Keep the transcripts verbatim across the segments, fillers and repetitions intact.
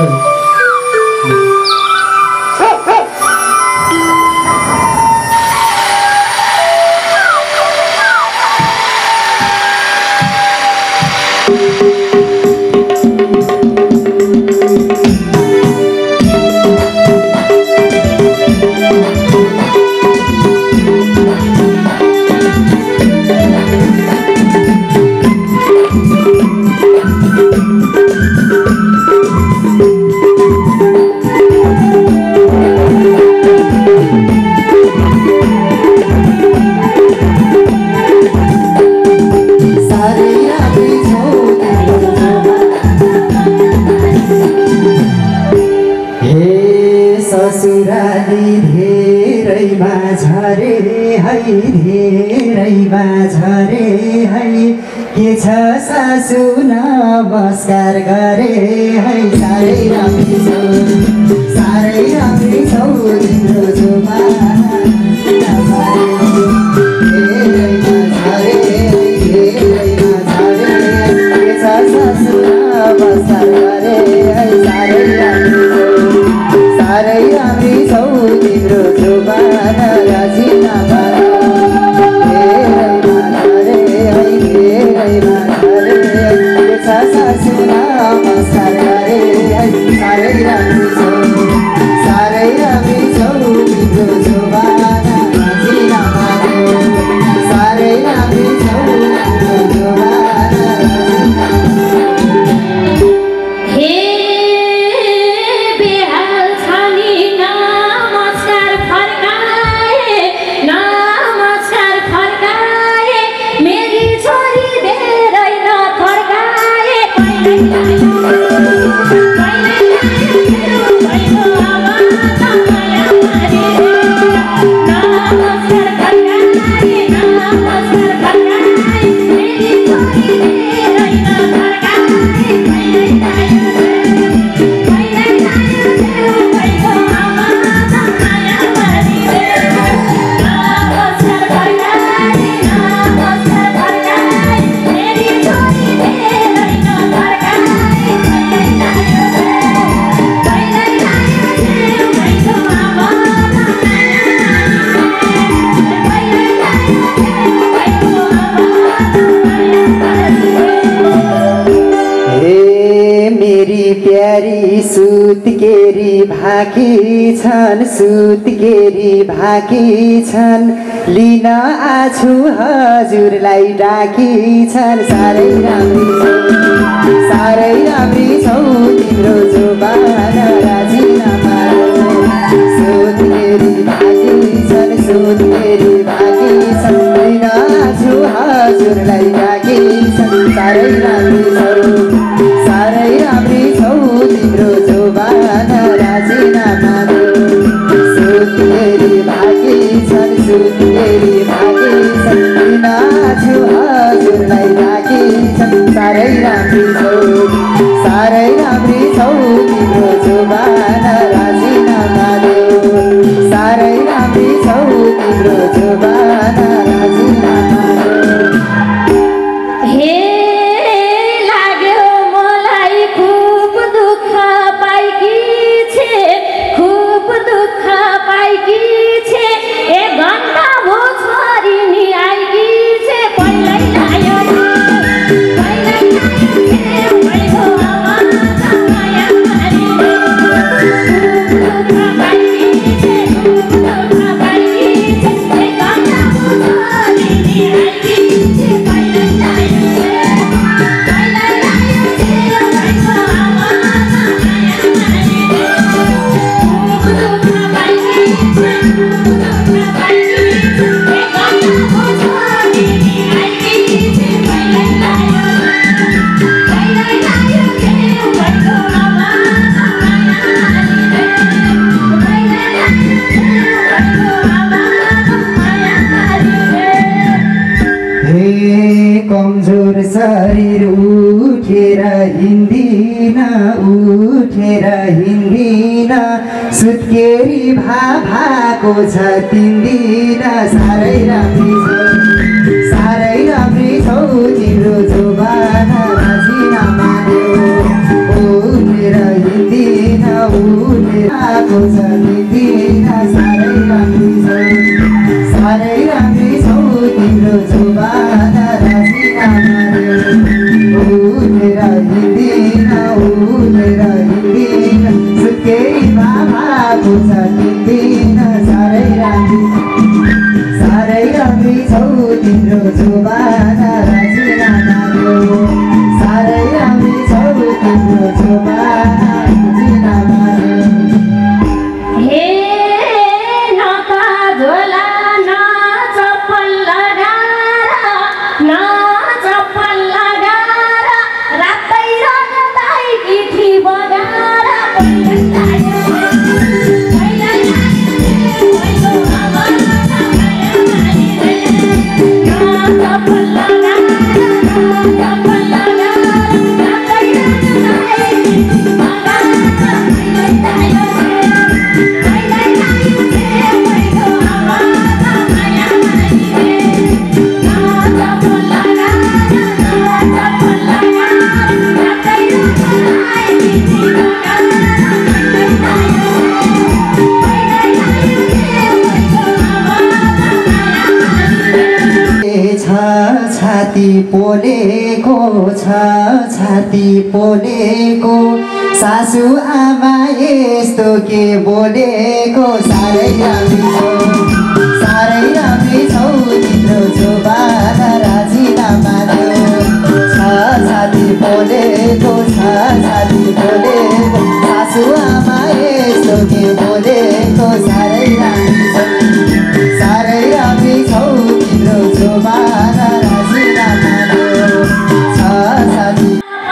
सासु नमस्कार गरे है साह्रै राम्री छौ साह्रै राम्री छौ तिम्रो जुमाना धेरैमा झरे धेरैमा झरे के छ सासु नमस्कार गरे है साह्रै राम्री छौ साह्रै राम्री छौ तिम्रो जुमाना राजीनामा धेरैमा झरे है धेरैमा सासु नमस्कार गरे है साह्रै राम्री छौ साह्रै राम्री छौ तिम्रो जुमाना राजीनामा साह्रै राम्री छौ तिम्रो जुमाना हे बेहाल छानी नमस्कार फर्काए नमस्कार फर्काए मेरी छोरी धेरै नफर्काए सुत्केरी भाकी छन् सुत्केरी भाकी छन् लिन आछु हजुरलाई डाकी छन् साह्रै राम्री छौ साह्रै राम्री छौ तिम्रो जुमाना राजीनामा सुत्केरी भाकी छन् सुत्केरी भाकी छन् लिन आछु हजुरलाई डाकी छन् साह्रै राम्री छौ साह्रै राम्री छौ तिम्रो जुमाना राजीनामा सुत्केरी भागी छन् सुत्केरी भागी छन् लिन आछु हजुरलाई डाकी छन् साह्रै राम्री छौ साह्रै राम्री छौ तिम्रो जुमाना राजीनामा साह्रै राम्री छौ तिम्रो जुमाना राजीनामा हे लाग्यो मलाई खूब दुःख पाइकी छे खूब दुःख पाइकी छे ए घन्टा भो छोरी नि आइकी छे पहिलै लायो पहिलै लायो भइगयो आमा माया मारी दुःख पाइकी छे दुःख पाइकी छे ए घन्टा भो छोरी नि आइकी छे पहिलै लायो पहिलै लायो भइगयो आमा माया मारी दुःख पाइकी छे दुःख पाइकी छे ए घन्टा भो छोरी नि आइकी छे पहिलै लायो पहिलै लायो भइगयो आमा माया मारी पहिलै लायो भइगयो आमा माया मारी हे कमजोर शरीर उठेर हिँड्दिन उठेर हिँड्दिन सुत्केरी भा भएको छ तिन दिन साह्रै राम्री छौ साह्रै राम्री छौ तिम्रो जुमाना राजीनामा देऊ उठेर हिँड्दिन भएको छ तिम्दिन साह्रै राम्री छौ साह्रै राम्री छौ तिम्रो जुबान राजीनामा देऊ उठेर हिँड्दिन उठेर हिँड्दिन सुत्केरीमा भएको छ तिम्दिन साह्रै राम्री साह्रै राम्री छौ तिम्रो जुबान राजीनामा देऊ साह्रै राम्री छौ तिम्रो जुबान राजीनामा देऊ हे न काजोला न चप्पल लगाएर न चप्पल लगाएर रातै रगताई किठी बगाएर छाती पोलेको छ छाती पोलेको सासु आमा यस्तो के बोलेको साह्रै राम्री छौ साह्रै राम्री छौ तिम्रो जुबान राजीनामा देऊ छ छाती पोलेको छ छाती पोलेको सासु आमा यस्तो के बोलेको साह्रै राम्री छौ साह्रै राम्री छौ तिम्रो जुबान राजीनामा देऊ छ छाती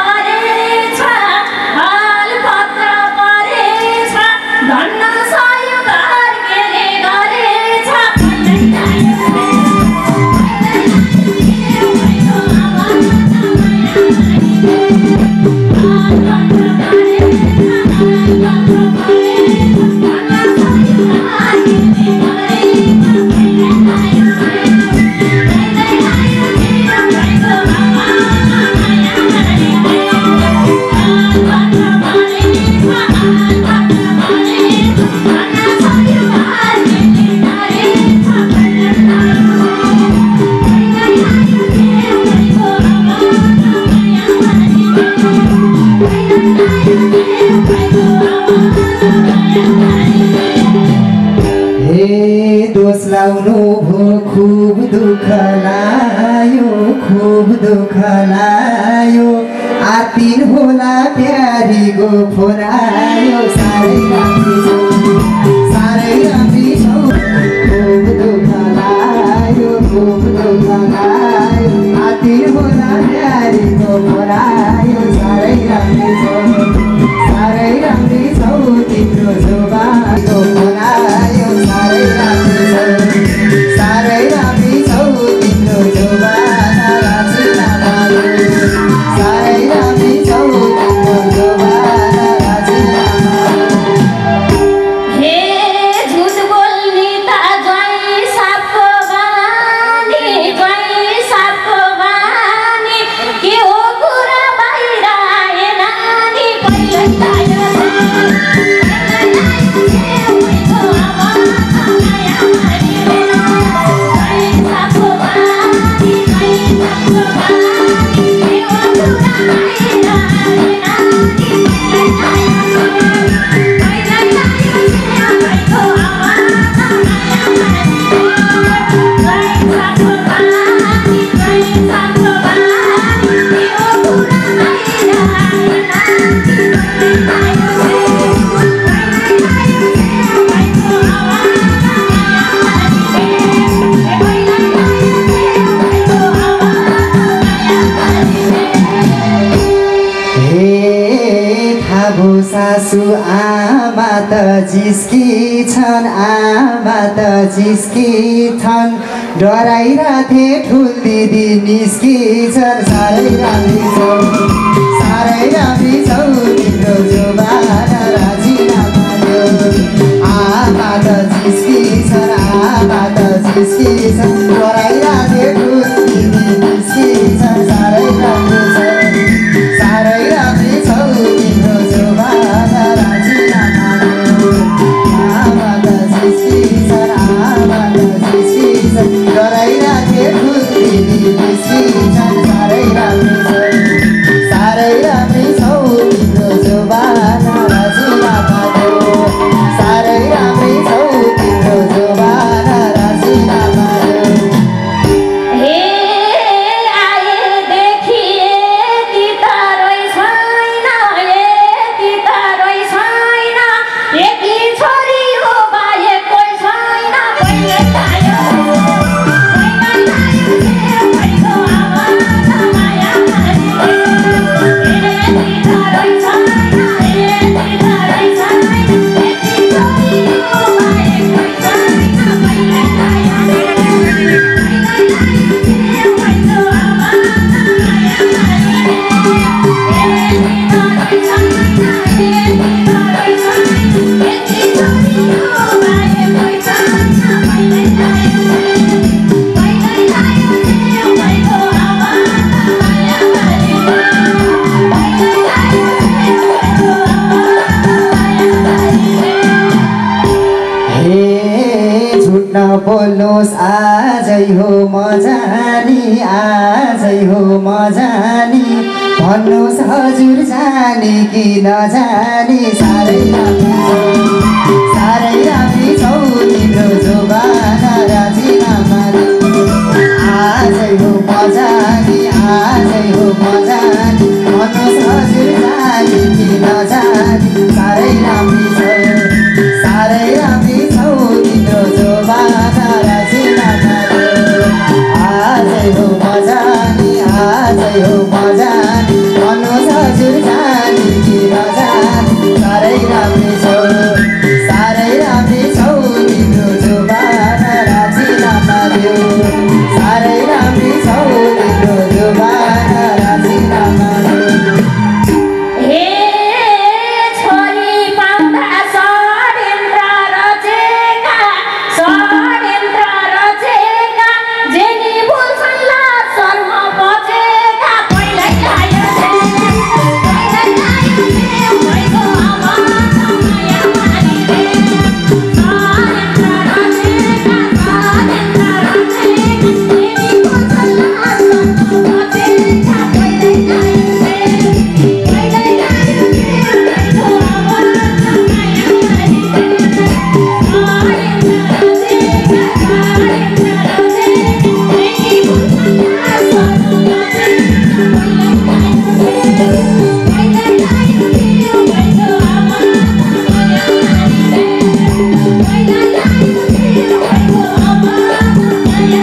दोष लाउनु भो खुब दुःख लायो खुब दुःख लायो आतिन होला प्यारीको फोन आयो साह्रै राम्री छौ साह्रै राम्री छौ खुब दुःख लायो खुब दुःख लायो आतिन होला प्यारीको फोन आयो साह्रै राम्री छौ साह्रै राम्री छौ तिम्रो जुबानको फोन आयो साह्रै राम्री छौ साह्रै राम्री छौ तिम्रो जुबान राजीनामा देऊ साह्रै राम्री छौ तिम्रो जुबान राजीनामा हे झुट बोल्ने त जय सापको बानी जय सापको बानी के हो कुरा बाहिर आएन नि कहिले सासु आमा त जिस्की छन् आमा त जिस्की छन् डराइराथे ठुल दिदी निस्की छन् साह्रै राम्री छौ साह्रै राम्री छौ तिम्रो जुबान राजीनामा देऊ आमा त जिस्की छन् आमा त जिस्की छन् डराइराथे ठुल दिदी निस्की छन् साह्रै राम्री छौ साह्रै राम्री छौ तिम्रो जुबान राजीनामा देऊ झुट नबोल्नुहोस् आजै हो म जानी आजै हो म जानी भन्नुहोस् हजुर जाने कि नजाने साह्रै राम्री छौ साह्रै राम्री छौ तिम्रो जोबाना राजीनामा आजै हो म जानी आजै हो म जानी भन्नुहोस् हजुर जाने कि नजाने साह्रै राम्री छौ साह्रै राम्री छौ तिम्रो जोबाना राजीनामा आजै हो म जानी आजै हो म जानी भन्नुहोस् हजुर जाने कि नजाने साह्रै राम्री छौ साह्रै राम्री छौ तिम्रो जोबाना राजीनामा देऊ साह्रै राम्री छौ तिम्रो जोबाना राजीनामा देऊ हे छोरी पाउँदा षड्यन्त्र रचेका षड्यन्त्र रचेका जेनी बोल्छन् लासरमा बचेका पहिल्यै लायो पहिल्यै लायो भइगयो अब माया मानिले षड्यन्त्र रचेका षड्यन्त्र रचेका जेनी बोल्छन् लासरमा बचेका पहिल्यै लायो पहिल्यै लायो भइगयो अब माया मानिले षड्यन्त्र रचेका षड्यन्त्र रचेका जेनी बोल्छन् लासरमा बचेका पहिल्यै लायो पहिल्यै लायो भइगयो अब माया मानिले पहिल्यै लायो भइगयो अब माया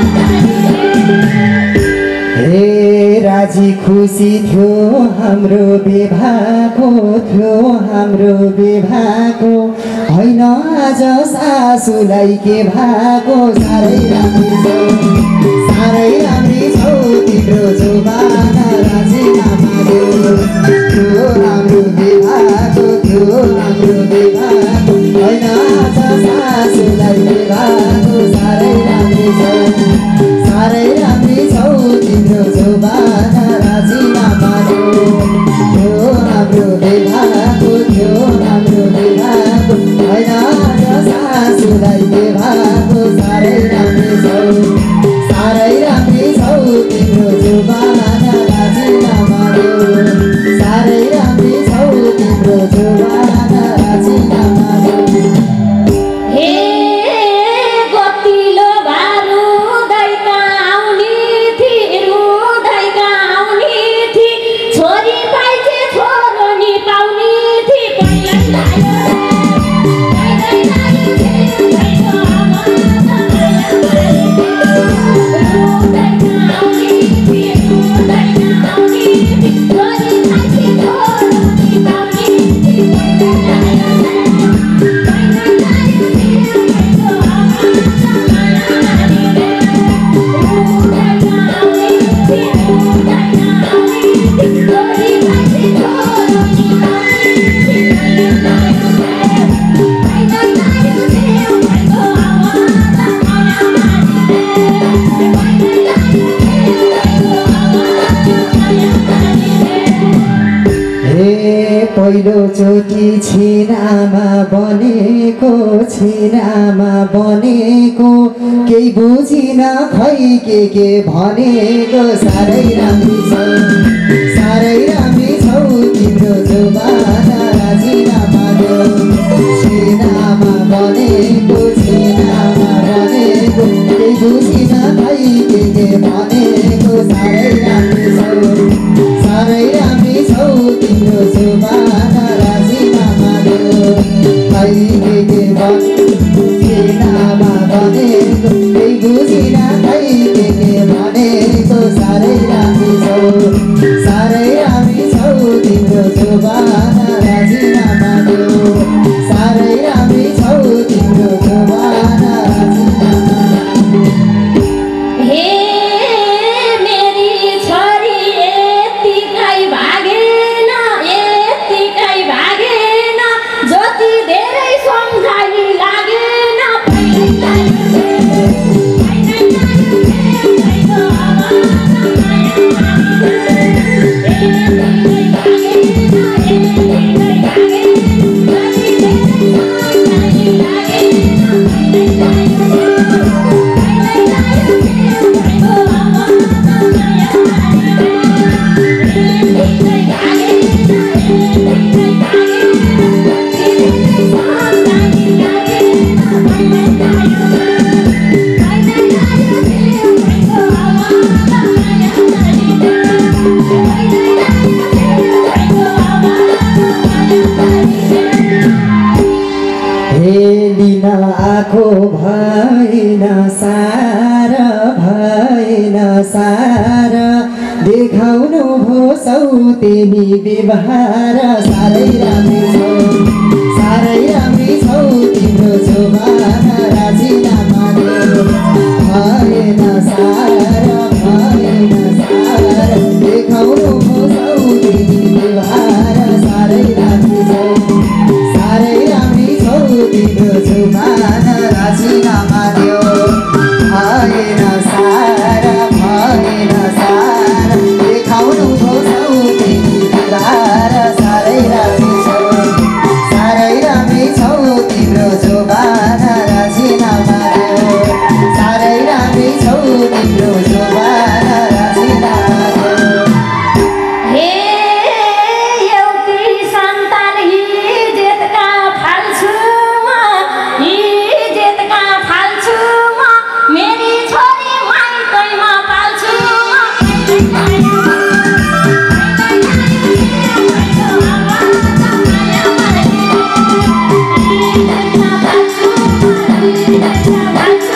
मानिले हे राजी खुसी थियो हाम्रो विवाहको थियो हाम्रो विवाहको होइन आज सासूलाई के भएको साह्रै राम्री छौ साह्रै राम्री छौ तिम्रो जोबाना राजीनामा देऊ थियो हाम्रो विवाहको थियो हाम्रो विवाहको होइन आज सासूलाई के भएको साह्रै राम्री छौ साह्रै राम्री छौ तिम्रो जोबाना राजीनामा देऊ थियो हाम्रो विवाहको थियो हाम्रो विवाहको होइन आज सासूलाई के भएको साह्रै राम्री छौ साह्रै राम्री छौ तिम्रो जोबाना राजीनामा देऊ साह्रै राम्री छौ तिम्रो जोबाना राजीनामा देऊ हे गोतिलो बारुदैका आउनी थी रुदैका आउनी थी छोरी पाइछे छोरो नि पाउनी थी पहिल्यै लायो पहिल्यै लायो भइगयो अब माया मानिले रुदैका आउनी थी रुदैका आउनी थी छोरी पाइछे छोरो नि पाउनी थी पहिल्यै लायो पहिल्यै लायो भइगयो अब माया मानिले रुदैका आउनी थी रुदैका आउनी थी छोरी पाइछे छोरो नि पाउनी थी पहिल्यै लायो पहिल्यै लायो भइगयो अब माया मानिले पहिल्यै लायो भइगयो अब माया मानिले हे पहिलोचोटि छिनामा बनेको छिनामा बनेको केही बुझिन खै के के भनेको साह्रै राम्री छौ साह्रै राम्री छौ तिम्रो जोबाना राजीनामा देऊ छिनामा बनेको छिनामा बनेको केही बुझिन खै के के भनेको साह्रै राम्री छौ साह्रै राम्री छौ तिम्रो जोबाना राजीनामा देऊ खै के के छिनामा बनेको केही बुझिन खै के के भनेको साह्रै राम्री छौ साह्रै राम्री छौ तिम्रो जोबाना राजीनामा देऊ साह्रै राम्री छौ तिम्रो जोबाना राजीनामा हे मेरी छोरी यतिकै भागेन यतिकै भागेन जति धेरै सम्झाइ लागेन पहिल्यै लायो भएन सार भएन सार देखाउनु भो सौतेनी व्यवहार साह्रै राम्री छौ साह्रै राम्री छौ तिम्रो शोभा राजीनामा देऊ भएन सार भएन सार देखाउनु भो सौतेनी व्यवहार साह्रै राम्री छौ साह्रै राम्री छौ तिम्रो शोभा राजीनामा देऊ भएन सार भएन सार देखाउनु भो सौतेनी व्यवहार साह्रै राम्री छौ साह्रै राम्री छौ तिम्रो शोभा राजीनामा देऊ साह्रै राम्री छौ तिम्रो शोभा राजीनामा देऊ हे एउटी सन्तान हिजेतका फाल्छु म हिजेतका फाल्छु म मेरी छोरी माइतैमा पाल्छु म